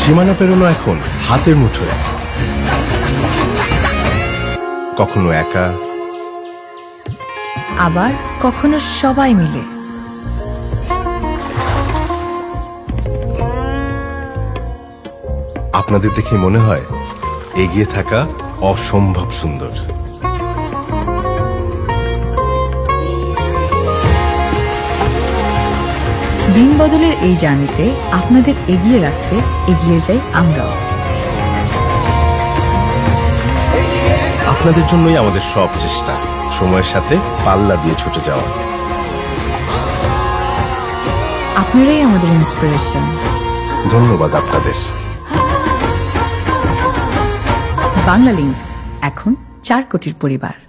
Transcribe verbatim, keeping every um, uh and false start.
সীমানা পেরোনো এখন হাতের মুঠোয়, কখনো একা, আবার কখনো সবাই মিলে। আপনাদের দেখে মনে হয় এগিয়ে থাকা অসম্ভব সুন্দর। দিন বদলের এই জার্নিতে আপনাদের এগিয়ে রাখতে এগিয়ে যাই আমরাও। আপনাদের জন্যই আমাদের সব চেষ্টা, সময়ের সাথে পাল্লা দিয়ে ছুটে যাওয়া। আপনারাই আমাদের ইন্সপিরেশন। ধন্যবাদ আপনাদের। বাংলালিংক এখন চার কোটির পরিবার।